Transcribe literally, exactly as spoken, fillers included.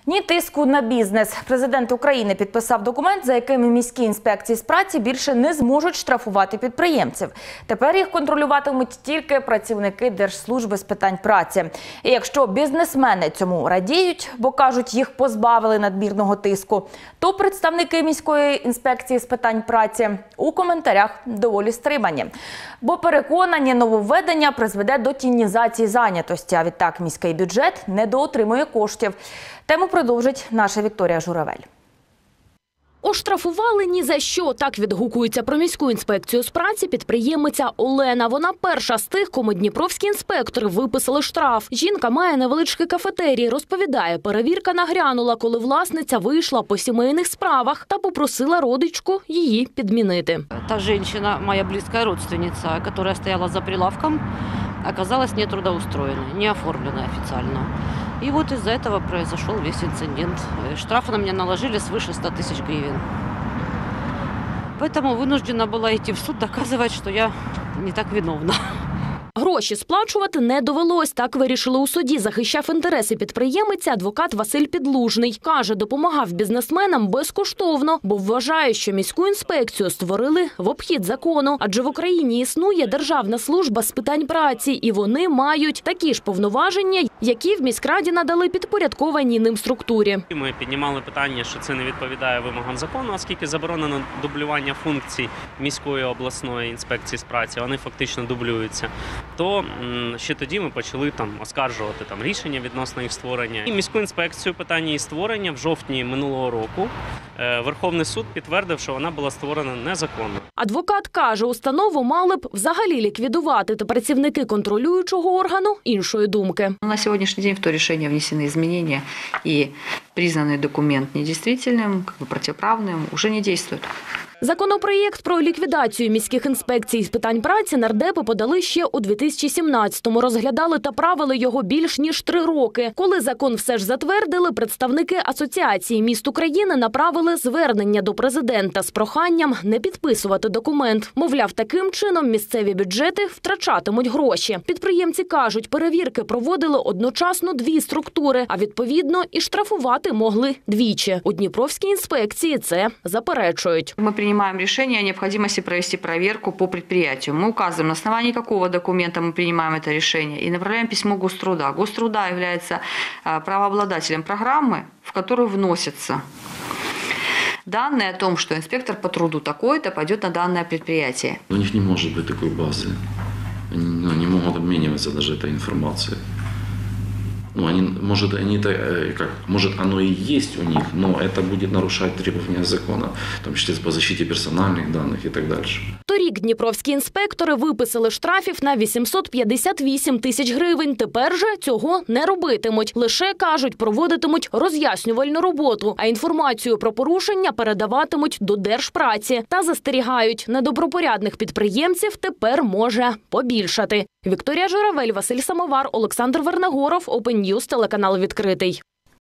Ні тиску на бізнес. Президент України підписав документ, за яким міські інспекції з праці більше не зможуть штрафувати підприємців. Тепер їх контролюватимуть тільки працівники Держслужби з питань праці. І якщо бізнесмени цьому радіють, бо кажуть, їх позбавили надмірного тиску, то представники міської інспекції з питань праці у коментарях доволі стримані. Бо переконані, нововведення призведе до тінізації зайнятості, а відтак міський бюджет недоотримує коштів. Тему продовжить наша Вікторія Журавель. Оштрафували ні за що. Так відгукується про міську інспекцію з праці підприємиця Олена. Вона перша з тих, кому дніпровські інспектори виписали штраф. Жінка має невеличкий кафетерій. Розповідає, перевірка нагрянула, коли власниця вийшла по сімейних справах та попросила родичку її підмінити. Та жінка, моя близька родственниця, яка стояла за прилавком, оказалась не трудоустроєна, не оформлена офіційно. И вот из-за этого произошел весь инцидент. Штрафы на меня наложили свыше ста тысяч гривен. Поэтому вынуждена была идти в суд, доказывать, что я не так виновна. Гроші сплачувати не довелось. Так вирішили у суді. Захищав інтереси підприємиці адвокат Василь Підлужний. Каже, допомагав бізнесменам безкоштовно, бо вважає, що міську інспекцію створили в обхід закону. Адже в Україні існує Державна служба з питань праці, і вони мають такі ж повноваження, які в міськраді надали підпорядкованій ним структурі. Ми піднімали питання, що це не відповідає вимогам закону, оскільки заборонено дублювання функцій міської обласної інспекції з праці, вони фактично дублюються. То ще тоді ми почали там оскаржувати там рішення відносно їх створення. І міську інспекцію питання її створення в жовтні минулого року Верховний суд підтвердив, що вона була створена незаконно. Адвокат каже, установу мали б взагалі ліквідувати, та працівники контролюючого органу іншої думки. На сьогоднішній день в то рішення внесені зміни і признаний документ недійсним, протиправним, вже не діє. Законопроєкт про ліквідацію міських інспекцій з питань праці нардепи подали ще у дві тисячі сімнадцятому. Розглядали та правили його більш ніж три роки. Коли закон все ж затвердили, представники Асоціації міст України направили звернення до президента з проханням не підписувати документ. Мовляв, таким чином місцеві бюджети втрачатимуть гроші. Підприємці кажуть, перевірки проводили одночасно дві структури, а відповідно і штрафувати могли двічі. У Дніпровській інспекції це заперечують. Ми принимаем решение о необходимости провести проверку по предприятию. Мы указываем, на основании какого документа мы принимаем это решение, и направляем письмо Гоструда. Гоструда является правообладателем программы, в которую вносятся данные о том, что инспектор по труду такой-то пойдет на данное предприятие. У них не может быть такой базы. Они не могут обмениваться даже этой информацией. Ну, они, может, они, как, может, оно и есть у них, но это будет нарушать требования закона, в тому числі по защиті персональних даних і так далі. Торік дніпровські інспектори виписали штрафів на вісімсот п'ятдесят вісім тисяч гривень. Тепер же цього не робитимуть. Лише, кажуть, проводитимуть роз'яснювальну роботу, а інформацію про порушення передаватимуть до Держпраці. Та застерігають, недобропорядних підприємців тепер може побільшати. Вікторія Журавель, Василь Самовар, Олександр Вернагоров, Open News, телеканал «Відкритий».